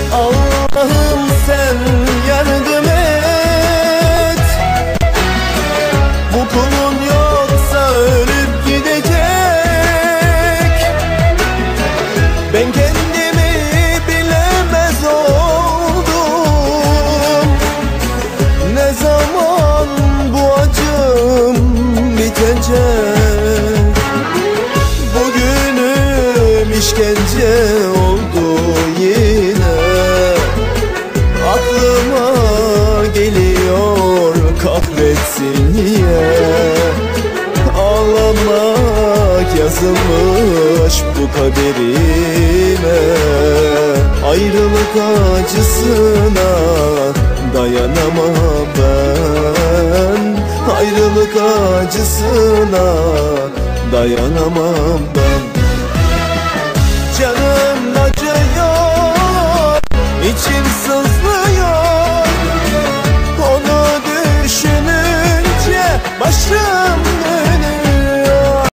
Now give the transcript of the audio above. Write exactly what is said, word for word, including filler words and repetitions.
Allah'ım sen yardım et. Bu kulun yoksa ölüp gidecek. Ben kendimi bilemez oldum. Ne zaman bu acım bitecek? Bugünüm işkence oldu yine. Aklıma geliyor kahretsin niye. Ağlamak yazılmış bu kaderime. Ayrılık acısına dayanamam ben. Ayrılık acısına dayanamam ben. Canım acıyor, içim sızlıyor. Onu düşününce başım